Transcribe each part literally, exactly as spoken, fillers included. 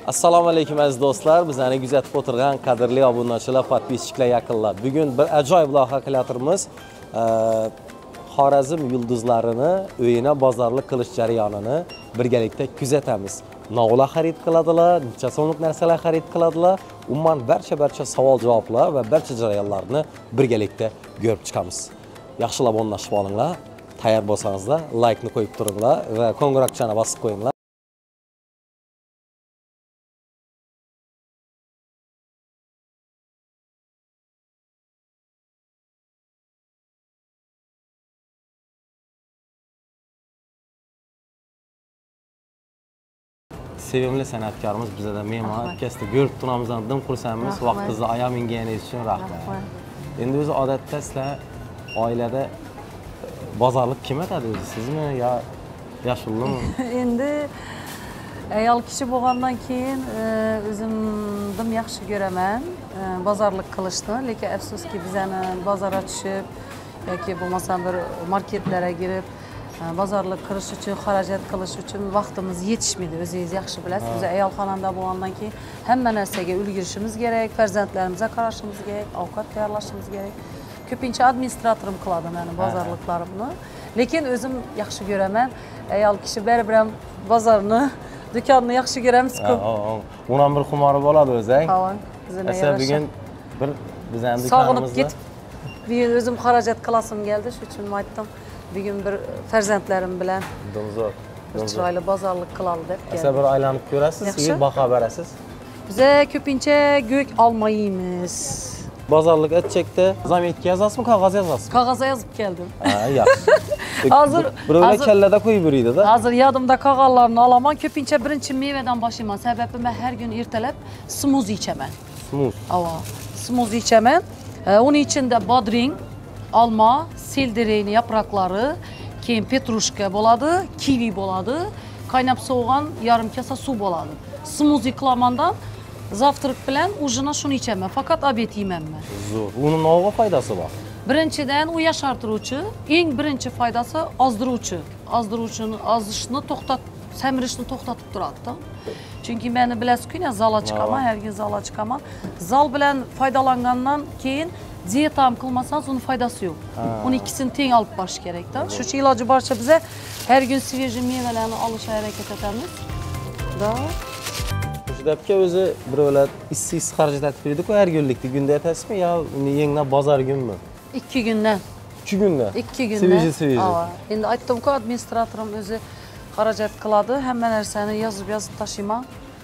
Assalomu alaykum aziz do'stlar. Bizlarni kuzatib o'tirgan qadrli obunachilar, podpisчиклар, yaqinlar. Bugun bir ajoyib loyiha qilyapmiz. Xorazm yulduzlarini o'yina bozorlik qilish jarayonini birgalikda kuzatamiz. Nog'lar xarid qiladilar, necha so'mlik narsalar xarid qiladilar. Umuman barcha-barcha savol-javoblar va barcha jarayonlarni birgalikda ko'rib chiqamiz. Yaxshilab o'rnashib olinglar. Tayyor bo'lsangizlar, like-ni qo'yib turinglar va qo'ng'iroqchani bosib qo'yinglar. Sevimli san'atkorimiz bizada me'mor kasda ko'rib turamiz, dim xursandmiz. Vaqtingizni ayaminganingiz uchun rahmat. Endi o'zi odatda sizlar oilada bozorlik kim etadi o'zi, sizmi yo Yashulmi? Endi ayol kishi bo'lgandan keyin o'zim dim yaxshi ko'raman bozorlik qilishni, lekin afsuski bizani bozorga tushib yoki bo'lmasam bir marketlarga kirib bozorlik qilish uchun, xarajat qilish uchun vaqtimiz yetishmaydi. O'zingiz yaxshi bilasiz. Biz ayol xonanda bo'lgandan keyin hamma narsaga ulgurishimiz kerak, farzandlarimizga qarashimiz kerak, ovqat tayyorlashimiz kerak. Ko'pincha administratorim qiladi meni bozorliklarimni. Lekin o'zim yaxshi ko'raman. Ayol kishi baribir ham bozorni, do'konni yaxshi ko'ramiz-ku. Uni ham bir xumori bo'ladi o'zi. Ha, bizga yarasha. Bugun bir bizning do'konimizda sog'inib ketib, bugun o'zim xarajat qilasim keldi, shuning uchun aytdim. Bugun bir farzandlarim bilan Domzor, chiroyli bozorlik qiladi deb keldim. Siz bir aylanib ko'rasiz, sizga baho berasiz. Biz ko'pincha go'k olmaymiz. Bozorlik aytchakda zametga yozasizmi, qog'oz yozasizmi? Qog'ozga yozib keldim. Ha, yaxshi. Hozir birovlar kallada qo'yib yuradi-da. Hozir yodimda qog'ozlarni olaman. Ko'pincha birinchi mevadan boshlayman. Sababi men har kun ertalab smuzi ichaman. Smuz. Ava, smuzi ichaman. Uning ichida bodring, olma, seldereyni yaproqlari, keyin petrushka bo'ladi, kivi bo'ladi, qaynab sovugan yarim kasa suv bo'ladi. Smuzi qilamandan zavtrak bilan ujina shuni ichaman, faqat obed yeymanman. Zo'r. Uning nima foydasi bor? Birinchidan u yashartiruvchi, eng birinchi foydasi ozdiruvchi. Ozdiruvchini ozishni to'xtat, samirishni to'xtatib turadi-da. Chunki meni bilasiz-ku, zalga chiqaman, har kun zalga chiqaman. Zal bilan foydalangandan keyin diyeta ham qilmasangiz uni foydasi yo'q. Uni ikkisini teng olib borish kerak-da. Shu uchun iloji boricha biz har kun svejiy mevalarni olishga harakat etamiz. Da. Shu dabga o'zi birovlar issiz xarajat etib beradi-ku, har kunlikda kunda aytasizmi yo yengna bozor kunmi? ikki kundan. ikki kundan. ikki kundan. Svejiy svejiy. Endi aytdim-ku, administratorim o'zi xarajat qiladi, hamma narsani yozib-yozib tashiyman.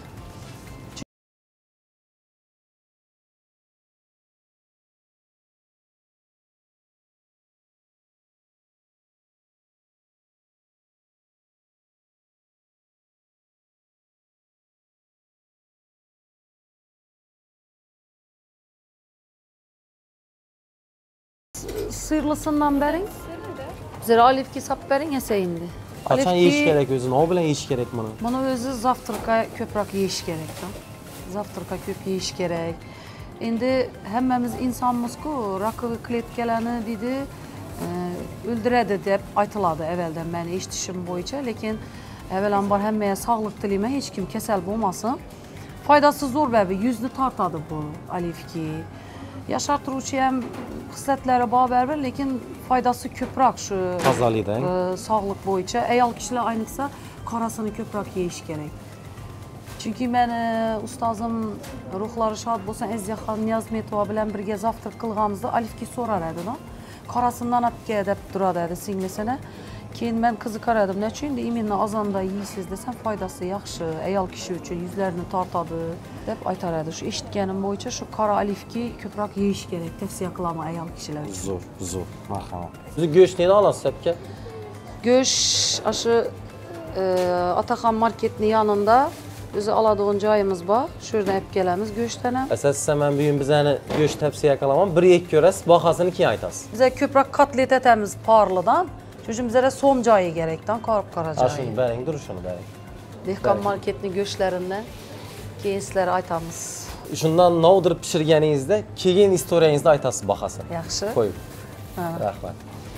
Sıyırlısından bering. Bizlere olivki sap bering yasayindi. Qachon yeyish kerak o'zi? Nima bilan yeyish kerak buni? Buni o'zi zavtraqqa ko'proq yeyish kerak-da. Zavtraqqa ko'p yeyish kerak. Endi hammamiz insonmiz-ku, rakoviy kletkalarni deydi, o'ldiradi deb aytiladi avvaldan meni eshitishim bo'yicha, lekin avvalambor hammaga sog'lik tilayman, hech kim kasal bo'lmasin. Foydasi zo'r babi, yuzni tortadi bu olivki. Yashartiruvchi ham xislatlari bor baribir, lekin foydasi ko'proq shu tozalikdan, sog'liq bo'yicha. Ayol kishilar ayniqsa qorasini ko'proq yeyish kerak. Chunki meni ustozim ruhlari shod bo'lsin, Azizxon Niyozmetova bilan birga zavtrak qilganimizda olivki so'rar edi-da. Qorasidan apga deb turadi singlisini. Keyin men qiziqar edim, nechun imенно ozonda yeysiz desam foydasi yaxshi, ayol kishi uchun yuzlarini tortadi deb aytar edi. Shu eshitganim bo'yicha shu qora olivki ko'proq yeyish kerak, tavsiya qilaman ayol kishilar uchun. Zo'r, zo'r. Marhamat. Siz go'shtni olasiz sapga? Go'sht shu Otaxon marketning yonida o'zi oladigan joyimiz bor. Shu yerdan olib kelamiz go'shtdan ham. Asosan men bugun bizani go'sht tavsiya qilaman. Bir yek ko'rasiz, bahosini keyin aytasiz. Biz ko'proq kotlet etamiz parlidan. Shuning bizga so'm joyi kerakdan, qorib qora joyi. Shuni bering, turishini bering. Dehqon marketning go'shtlaridan keyin sizlarga aytamiz. Shundan novdirib pishirganingizda keyin istoriyangizni aytasiz bahosini. Yaxshi. Qo'yib. Rahmat.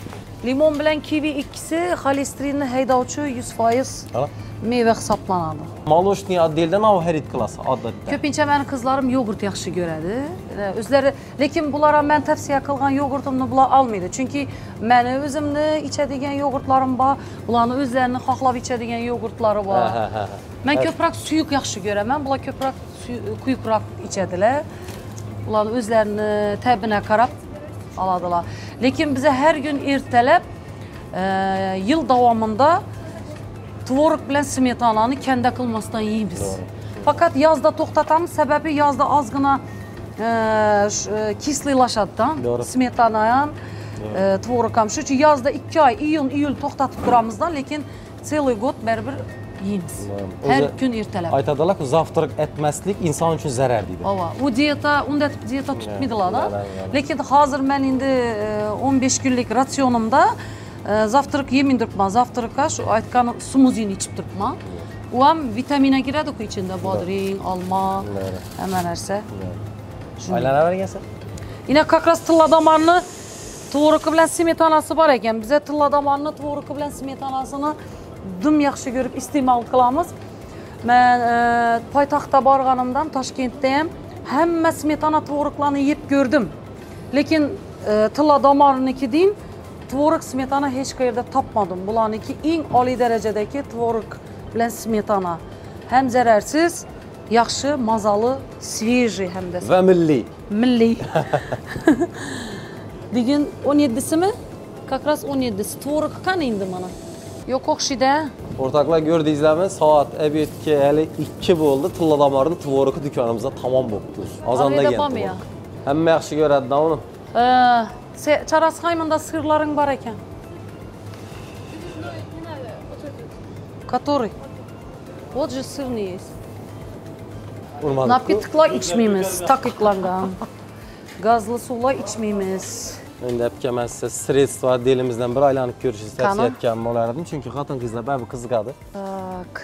Limon bilan kivi ikkisi xolesterinni haydovchi yuz foiz Ana. meva hisoblanadi. Молочный отделdan av xarid qilasiz odatda. Ko'pincha meni qizlarim yogurt yaxshi ko'radi. O'zlari, lekin bular ham men tavsiya qilgan yogurtimni bular olmaydi. Chunki meni o'zimni ichadigan yogurtlarim bor, bularni o'zlarini xohlab ichadigan yogurtlari bor. Ha, ha, ha. Men ko'proq suyuq yaxshi ko'raman, bular ko'proq quyuqroq ichadilar. Ular o'zlarini ta'bina qarab oladilar. Lekin biz har kun ertalab e, yil davomida tvorog bilan smetanani kanda qilmasdan yeymiz. Faqat yozda to'xtatamiz, sababi yozda ozgina e, kisliylashadidan. Smetana ham, e, tvorog ham. Shuning uchun yozda ikki oy, iyun, iyul to'xtatib turamizdan, lekin целый год baribir yeymiz. Har kun ertalab. Aytadilar ki zavtrak etmaslik inson uchun zarar deydi. Ava, u diyeta, unda diyeta tutmaydilar-da. Lekin hozir men endi o'n besh kunlik ratsionimda zavtrak yemin turibman. Zavtrakka shu aytgan smuzini ichib turibman. U ham vitamina kiradi-ku ichida, bodring, olma, hamma narsa. Aylanavergansan? Yine как раз tilladamarni tvorog bilan smetanasi bor ekan. Biz tilladamarni tvorog bilan smetanasini dim yaxshi ko'rib iste'mol qilamiz. Men e, poytaxtda borganimdan Toshkentda ham hamma smetana tvoroglarni yeb ko'rdim. Lekin e, tilladamarnikidan tvorog smetana hech qayerda topmadim. Bularniki eng oliy darajadagi tvorog bilan smetana. Ham zararsiz, yaxshi, mazali, svejiy hamda. Va milliy. Milliy. Degan o'n yeddisimi? Как раз o'n yeddisi. Tvorog qani endi mana? Yo'q o'xshida. O'rtoqlar ko'rdingizlarmi? Soat obedga hali ikki bo'ldi. Tilladamarning tvorogi do'konimizda tamom bo'libdi. Ozonda keldi. Hamma yaxshi ko'radi-da uni. Ee, Çarashaymanda sırların var ekan. Который? Вот же sırni есть. Napitklar içmeyimiz, taqiqlangan. Gazlı sular içmeyimiz. Endi hepke ben size sredstva dilimizden bir aylanıp görüşürüz. Tavsiye etken olardım. Çünkü hatun kızlar ben bu kızıqadı. Tak.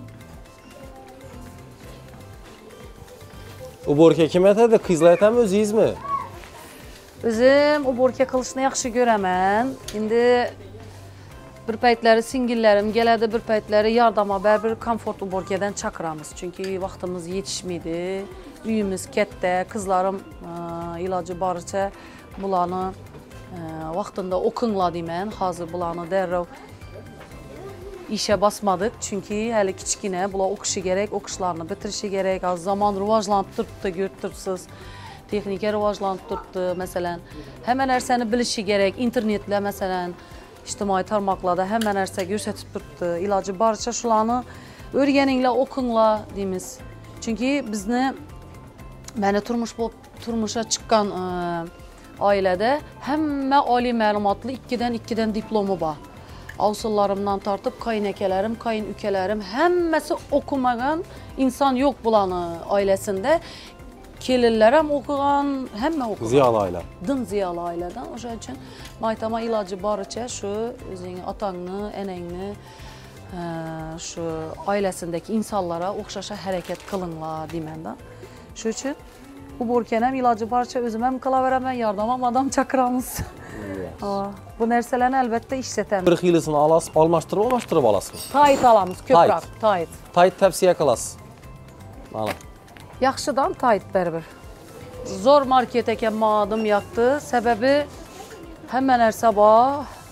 Uborka kim etedi? Kızlar etem özüyüz mü? Özüm uborka qilishni yaxshi ko'raman. Endi bir paytları singillerim geladi, bir paytları yardama baribir komfort uborkadan chaqiramiz. Chunki vaqtimiz yetishmaydi. Uyimiz katta, qizlarim iloji boricha bularni vaqtında o'qinglar deyman. Hozir bularni darrov ishga bosmadik. Chunki hali kichkina, bular o'qishi kerak, o'qishlarini bitirishi kerak. Az zamon rivojlanib turibdi, ko'rib turibsiz. Texnika rivojlanib turibdi, masalan, hamma narsani bilishi kerak. Internetda, masalan, ijtimoiy tarmoqlarda hamma narsa ko'rsatib turibdi. Iloji boricha shularni o'rganinglar, o'qinglar deymiz. Chunki bizni mana turmush bo'lib turmusha chiqqan oilada hamma oliy ma'lumotli ikkidan ikkidan diplomi bor. Avsullarimdan tortib qaynakalarim, qayn ukalarim hammasi o'qimagan inson yo'q bularni oilasida. Kelinlar ham o'qigan, hamma o'qigan. Ziyoli oila. Din ziyoli oiladan. O'sha uchun aytaman iloji boricha shu o'zing otangni, enangni shu oilasindagi insonlarga o'xshasha harakat qilinglar deymanda. Shu uchun uborkani ham iloji boricha o'zim ham qilaveraman, yordam ham odam chaqiramiz. Bu narsalarni albatta ishlatamiz. Bir xilisini olasiz, almashtirib, almashtirib olasizmi? Tayt olamiz, ko'proq tayt. Tayt tavsiya qilasiz. Mana. Yaxshidan tayt baribir. Zo'r market ekan modim yoqdi. Sababi hamma narsa bor.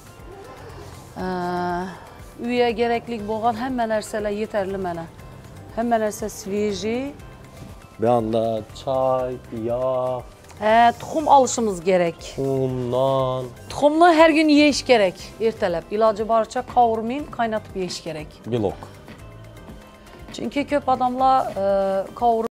Uyga kerakli bo'lgan hamma narsalar yetarli mana. Hamma narsa svejiy. Bir anda çay, yağ, He, tuxum alışımız gerek. Tuxum, non. Tuxumni her gün yeyish gerek. Ertalab iloji boricha qovurmayın, qaynatib yeyish gerek. Bilok. Çünkü ko'p odamlar e, qovurib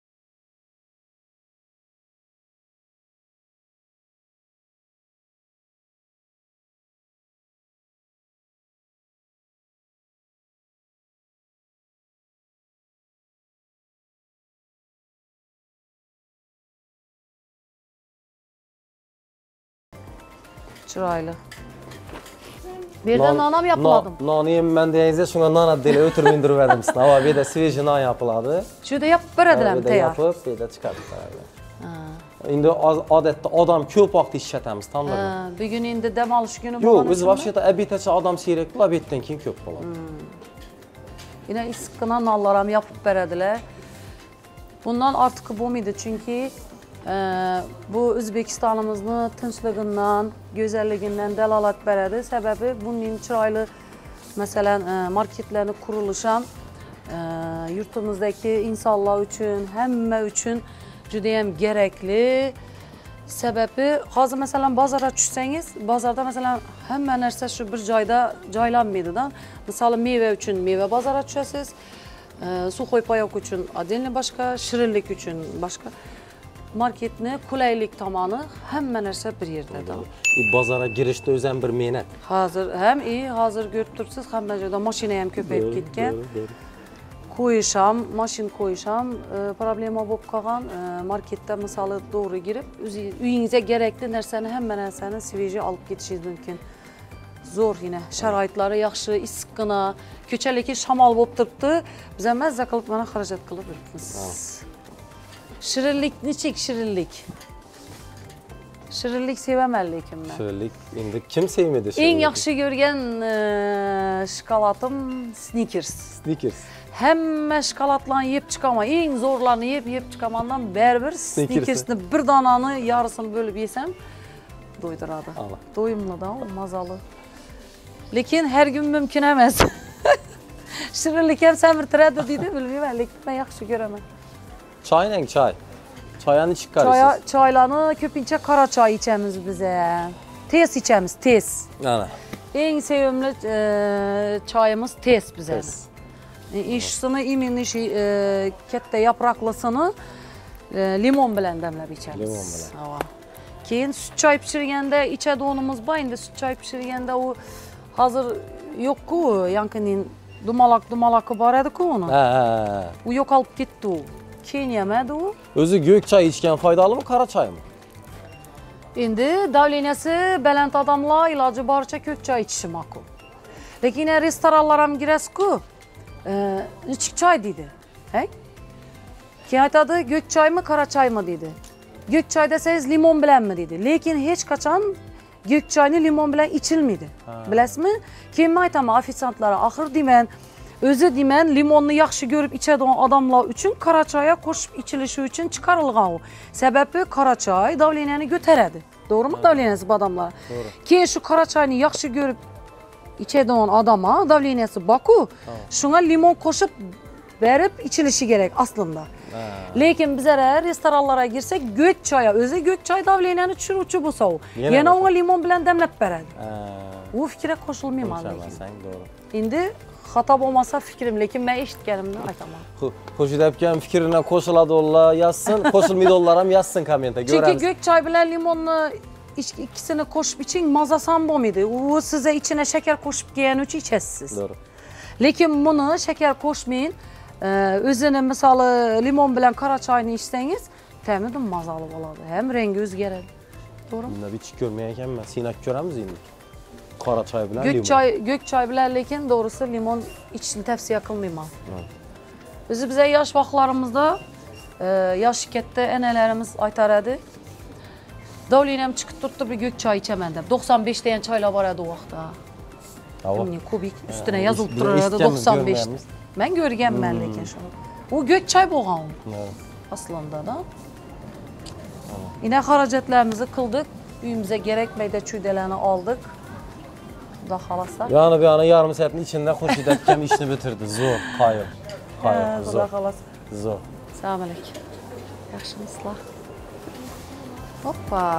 chiroyli. Bu yerda non ham yapıladım. Nonni yem ben deyinizde şuna non adıyla ötürmeyin durverdim. Ama bir de sveji non yapıladı. Şurada yapıp beradilar tayyor. Bir de yapıp bir de çıkardık. Endi odatda odam ko'p vaqt ishlatamiz ta'mirda. Ha, bugun endi dam olish kuni Yo'q, bo'lgani o'zi uchunmi? vaqtda obedgacha odam siyrak, obeddan keyin ko'p bo'ladi. Yine issiqqina nonlar ham yapıp beradilar. Bundan artık bo'lmaydi chunki e, bu O'zbekistonimizni tinchligidan, go'zalligidan dalolat beradi. Sababi bunun chiroyli masalan e, marketlarni qurilishi ham e, yurtimizdagi insonlar uchun, hamma uchun juda ham kerakli. Sababi hozir masalan bozorga tushsangiz, bozorda masalan hamma narsa shu bir joyda joylanmaydi-da. Misol meva uchun meva bozorga tushasiz, e, suxoy payoq uchun отдельно boshqa, shirinlik uchun boshqa. Marketni qulaylik tomoni hamma narsa bir yerda. Bozorga girishda o'zi ham bir mehnat. Hozir ham iyi, hozir ko'rib turibsiz, hamma joyda mashina ham ko'payib ketgan. Qo'yish ham, mashin qo'yish ham e, problema bo'lib qolgan. E, marketda misoli to'g'ri girib, uyingizga kerakli narsani, hamma narsani sveji olib ketishingiz mumkin. Zo'r yine, sharoitlari yaxshi, issiqqina, ko'chalikka shamol bo'lib turibdi. Biz ham mazza qilib mana xarajat qilib yuribmiz. Shirinlik nechik shirinlik? Shirinlik sevaman lekin men. Shirinlik endi kim sevmaydi shirinlik? Eng yaxshi ko'rgan e, shokoladim Snickers. Snickers. Hamma shokoladlarni yeb chiqaman, eng zo'rlarni yeb yeb chiqamandan baribir Snickersni bir donani yarısını bo'lib yesam do'ydiradi. Do'yimlidan, mazali. Lekin har kun mumkin emas. Shirinlik ham samirtiradi deydi, bilmayman, lekin men yaxshi ko'raman. Choyning choy. Choyani ichib Choy, qaraysiz. choylarni ko'pincha qora choy ichamiz biz. Tez ichamiz, tez. Mana. Eng sevimli e, choyimiz tez bizning. İşsini iminli şey, e, katta yapraklısını e, limon bilan damlab ichamiz. Limon bilan. Keyin süt choy pishirganda ichadiganimiz bor. Endi süt choy pishirganda u hozir yo'q-ku, yankining dumalak dumalaki bor edi-ku uni. Ha, ha. U yo'qolib ketdi u. Keyin yemadi u. O'zi go'k choy ichgan foydalimi, qora choymi? Endi davleniyasi baland odamlar iloji boricha ko'k choy ichishi ma'qul. Lekin restoranlar ham girasiz-ku. Ee, Nechik choy deydi. Hey? Keyin aytadi, go'k choymi, qora choymi deydi. Go'k choy desangiz limon bilanmi deydi. Lekin hech qachon go'k choyni limon bilan ichilmaydi. Bilasizmi? Keyin men aytaman ofitsiantlarga, axir deyman, o'zi deyman, limonni yaxshi ko'rib ichadigan odamlar uchun qora choyga qo'shib ichilishi uchun chiqarilgan u. Sababi qora choy davleniyani ko'taradi. To'g'rimi? Davleniyasi bor odamlar. Keyin shu qora choyni yaxshi ko'rib içediğin adama davleniyasi boku, şuna limon qo'shib berib ichilishi kerak aslında. Lekin bizlar restoranlarga girsek go'k choy, o'zi go'k choy davleniyani tushiruvchi bo'lsa u, yana unga limon bilan damlab beradi. U fikrga qo'shilmayman lekin. Endi xato bo'lmasa fikrim, lekin men eshitganimni aytaman. Xo'sh, aytgan fikridan qo'shiladilar, yozsin, qo'shilmaydilar ham yozsin kommentga, ko'ramiz. Chunki go'k choy bilan limonni ikisini qo'shib iching, mazasi ham bo'lmaydi. U sizga ichine shakar qo'shib kelgani uchun ichasiz. To'g'ri. Lekin buni shakar qo'shmang, o'zini misoli limon bilan qora choyni ichsangiz, ta'midan mazali bo'ladi. Ham rangi o'zgaradi. To'g'rimi? Bunda bichib ko'rmagan ekanman, sinab ko'ramiz endi. Qora choy bilan go'k limon. choy, go'k choy bilan lekin to'g'risi limon ichishni tavsiya qilmayman. O'zi bizga yosh vaqtlarimizda yoshi katta onalarimiz aytar edi. Davleniyam chiqib turibdi, bir go'k choy ichaman deb. to'qson besh tagan choylar bor edi u vaqtda. Kimning kubik ustuna yozilib turardi to'qson besh. Men ko'rganman lekin shuni. U go'k choy bo'lgan u. Aslında. Yine xarajatlarimizni qildik. Uyimizga kerak mayda chuydalarni oldik. Xudo xolasa. Yani bir yana yarım saatin içinde Xurshid ishni bitirdi. Zo'r, qoyil. Qoyil, Xudo zo'r. xolasa. Zo'r. Assalomu alaykum. Yaxshimisizlar? Hoppa.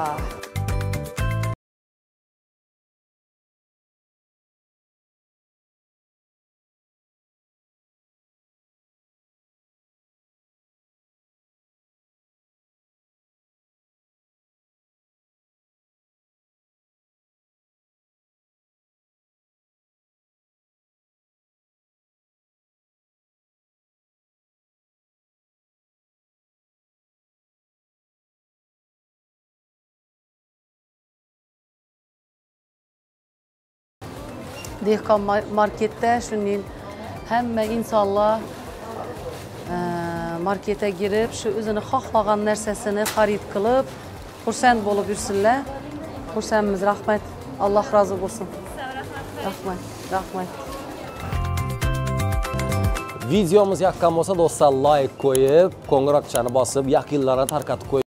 Dehqon marketda shuning hamma insonlar marketga girib, shu o'zini xohlagan narsasini xarid qilib, xursand bo'lib yursinlar. Xursandmiz, rahmat. Alloh rozi bo'lsin. Rahmat, rahmat. Videomiz yoqqan bo'lsa, do'stlar, like qo'yib, qo'ng'iroqchani bosib, yaqinlarga tarqatib qo'ying.